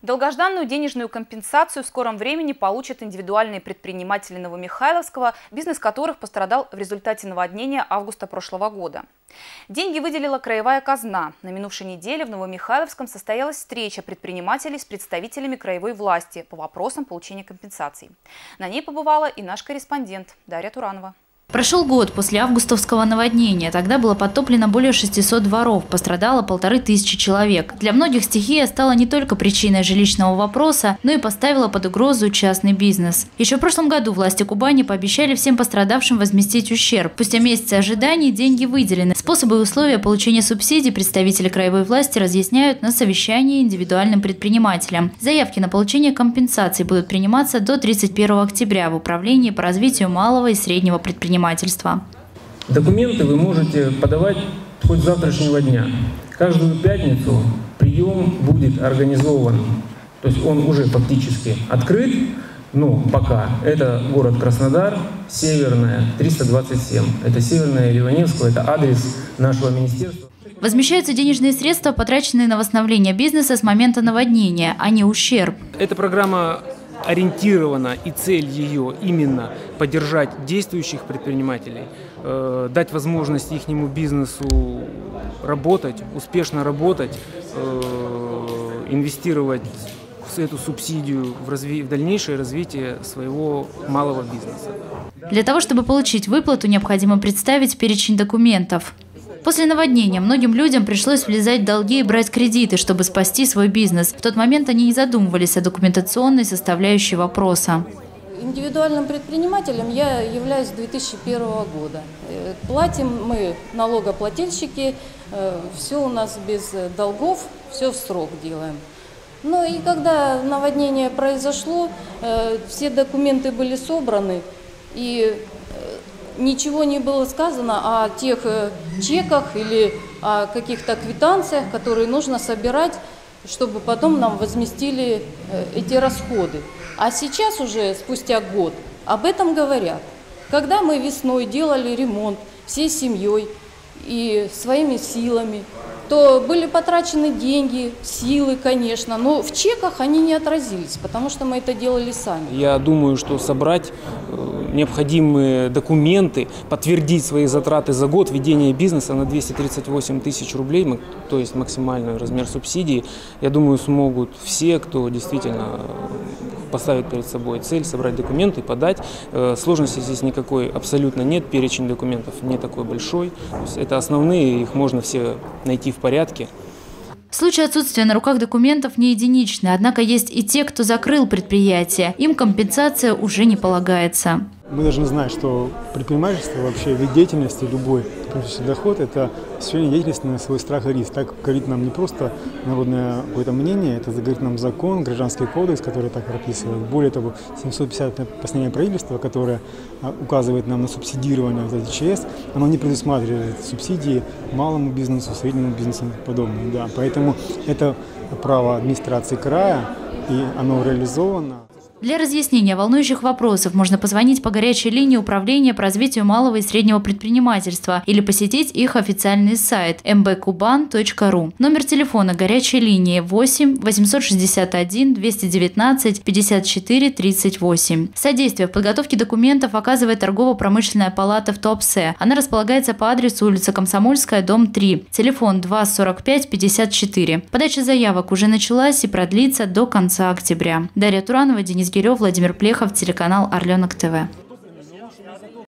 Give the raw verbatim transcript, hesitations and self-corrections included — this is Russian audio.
Долгожданную денежную компенсацию в скором времени получат индивидуальные предприниматели Новомихайловского, бизнес которых пострадал в результате наводнения августа прошлого года. Деньги выделила краевая казна. На минувшей неделе в Новомихайловском состоялась встреча предпринимателей с представителями краевой власти по вопросам получения компенсаций. На ней побывала и наш корреспондент Дарья Туранова. Прошел год после августовского наводнения. Тогда было подтоплено более шестисот дворов, пострадало полторы тысячи человек. Для многих стихия стала не только причиной жилищного вопроса, но и поставила под угрозу частный бизнес. Еще в прошлом году власти Кубани пообещали всем пострадавшим возместить ущерб. Спустя месяцы ожиданий деньги выделены. Способы и условия получения субсидий представители краевой власти разъясняют на совещании индивидуальным предпринимателям. Заявки на получение компенсаций будут приниматься до тридцать первого октября в Управлении по развитию малого и среднего предпринимательства. Документы вы можете подавать хоть с завтрашнего дня. Каждую пятницу прием будет организован, то есть он уже фактически открыт, но пока это город Краснодар, Северная, триста двадцать семь. Это Северная Ливаневская, это адрес нашего министерства. Возмещаются денежные средства, потраченные на восстановление бизнеса с момента наводнения, а не ущерб. Эта программа ориентирована, и цель ее именно поддержать действующих предпринимателей, э, дать возможность ихнему бизнесу работать, успешно работать, э, инвестировать эту субсидию в, разви- в дальнейшее развитие своего малого бизнеса. Для того, чтобы получить выплату, необходимо представить перечень документов. После наводнения многим людям пришлось влезать в долги и брать кредиты, чтобы спасти свой бизнес. В тот момент они не задумывались о документационной составляющей вопроса. Индивидуальным предпринимателем я являюсь с две тысячи первого года. Платим мы, налогоплательщики, все у нас без долгов, все в срок делаем. Ну и когда наводнение произошло, все документы были собраны, и ничего не было сказано о тех чеках или о каких-то квитанциях, которые нужно собирать, чтобы потом нам возместили эти расходы. А сейчас уже, спустя год, об этом говорят. Когда мы весной делали ремонт всей семьей и своими силами, то были потрачены деньги, силы, конечно, но в чеках они не отразились, потому что мы это делали сами. Я думаю, что собрать необходимые документы, подтвердить свои затраты за год ведения бизнеса на двести тридцать восемь тысяч рублей, то есть максимальный размер субсидии, я думаю, смогут все, кто действительно поставит перед собой цель собрать документы, подать. Сложности здесь никакой абсолютно нет, перечень документов не такой большой. То есть это основные, их можно все найти в порядке. Случай отсутствия на руках документов не единичный, однако есть и те, кто закрыл предприятие. Им компенсация уже не полагается. Мы должны знать, что предпринимательство, вообще вид деятельности, любой доход – это осуществление деятельности на свой страх и риск. Так говорит нам не просто народное какое-то мнение, это говорит нам закон, гражданский кодекс, который так прописывает. Более того, семьсот пятидесятое постановление правительства, которое указывает нам на субсидирование за ЧС, оно не предусматривает субсидии малому бизнесу, среднему бизнесу и подобное. Да. Поэтому это право администрации края, и оно реализовано. Для разъяснения волнующих вопросов можно позвонить по горячей линии Управления по развитию малого и среднего предпринимательства или посетить их официальный сайт эм бэ кубан точка ру. Номер телефона горячей линии восемь восемьсот шестьдесят один двести девятнадцать пятьдесят четыре тридцать восемь. Содействие в подготовке документов оказывает торгово-промышленная палата в Туапсе. Она располагается по адресу улица Комсомольская, дом три. Телефон два сорок пять пятьдесят четыре. Подача заявок уже началась и продлится до конца октября. Дарья Туранова, Денис Гирев, Владимир Плехов, телеканал Орленок ТВ.